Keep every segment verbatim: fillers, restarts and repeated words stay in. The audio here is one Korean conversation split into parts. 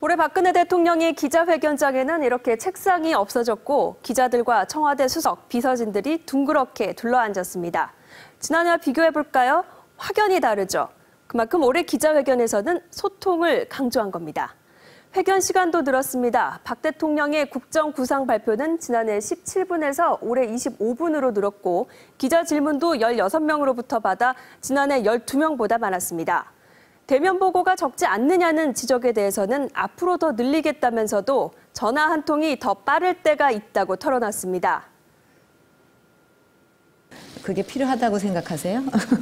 올해 박근혜 대통령이 기자회견장에는 이렇게 책상이 없어졌고 기자들과 청와대 수석, 비서진들이 둥그렇게 둘러앉았습니다. 지난해와 비교해볼까요? 확연히 다르죠. 그만큼 올해 기자회견에서는 소통을 강조한 겁니다. 회견 시간도 늘었습니다. 박 대통령의 국정구상 발표는 지난해 십칠 분에서 올해 이십오 분으로 늘었고 기자 질문도 열여섯 명으로부터 받아 지난해 열두 명보다 많았습니다. 대면 보고가 적지 않느냐는 지적에 대해서는 앞으로 더 늘리겠다면서도 전화 한 통이 더 빠를 때가 있다고 털어놨습니다. 그게 필요하다고 생각하세요?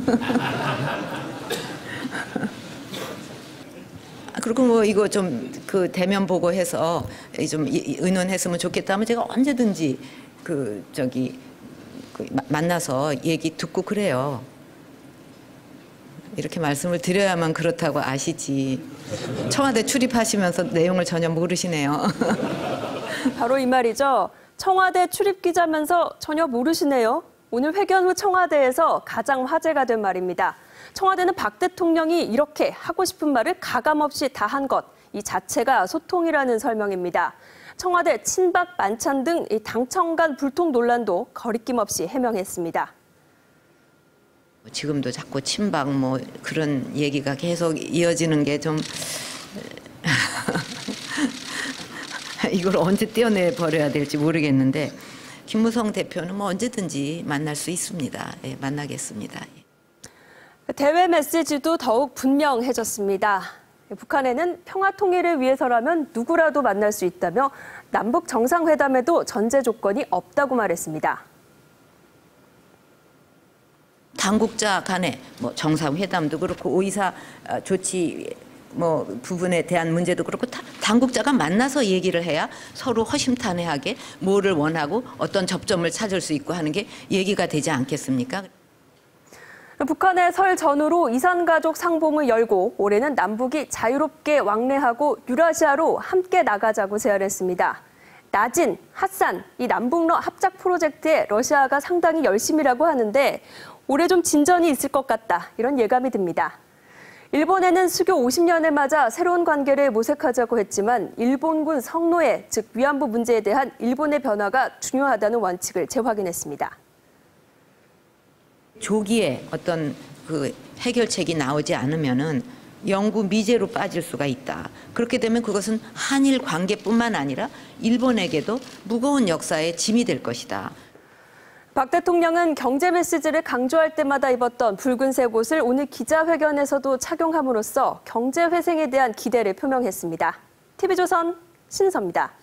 그리고 뭐 이거 좀 그 대면 보고해서 좀 의논했으면 좋겠다면 제가 언제든지 그 저기 그 만나서 얘기 듣고 그래요. 이렇게 말씀을 드려야만 그렇다고 아시지. 청와대 출입하시면서 내용을 전혀 모르시네요. 바로 이 말이죠. 청와대 출입 기자면서 전혀 모르시네요. 오늘 회견 후 청와대에서 가장 화제가 된 말입니다. 청와대는 박 대통령이 이렇게 하고 싶은 말을 가감없이 다 한 것, 이 자체가 소통이라는 설명입니다. 청와대 친박 만찬 등 이 당청 간 불통 논란도 거리낌 없이 해명했습니다. 지금도 자꾸 친박 뭐 그런 얘기가 계속 이어지는 게 좀 이걸 언제 떼어내 버려야 될지 모르겠는데 김무성 대표는 뭐 언제든지 만날 수 있습니다. 예, 만나겠습니다. 대외 메시지도 더욱 분명해졌습니다. 북한에는 평화 통일을 위해서라면 누구라도 만날 수 있다며 남북 정상회담에도 전제 조건이 없다고 말했습니다. 당국자 간에 뭐 정상회담도 그렇고 오이사 조치 뭐 부분에 대한 문제도 그렇고 다 당국자가 만나서 얘기를 해야 서로 허심탄회하게 뭐를 원하고 어떤 접점을 찾을 수 있고 하는 게 얘기가 되지 않겠습니까? 북한의 설 전후로 이산가족 상봉을 열고 올해는 남북이 자유롭게 왕래하고 유라시아로 함께 나가자고 제안했습니다. 나진, 핫산, 이 남북러 합작 프로젝트에 러시아가 상당히 열심이라고 하는데 올해 좀 진전이 있을 것 같다, 이런 예감이 듭니다. 일본에는 수교 오십 년을 맞아 새로운 관계를 모색하자고 했지만 일본군 성노예, 즉 위안부 문제에 대한 일본의 변화가 중요하다는 원칙을 재확인했습니다. 조기에 어떤 그 해결책이 나오지 않으면은 영구 미제로 빠질 수가 있다. 그렇게 되면 그것은 한일 관계뿐만 아니라 일본에게도 무거운 역사의 짐이 될 것이다. 박 대통령은 경제 메시지를 강조할 때마다 입었던 붉은색 옷을 오늘 기자회견에서도 착용함으로써 경제 회생에 대한 기대를 표명했습니다. 티비조선 신은서입니다.